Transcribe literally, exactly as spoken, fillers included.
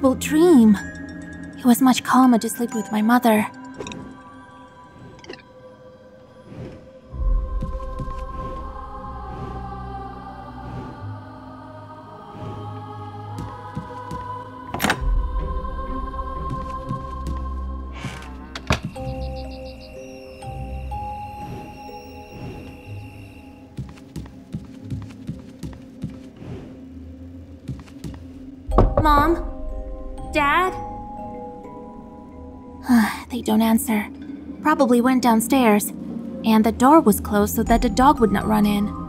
horrible dream. It was much calmer to sleep with my mother. Mom? Dad? They don't answer. Probably went downstairs. And the door was closed so that the dog would not run in.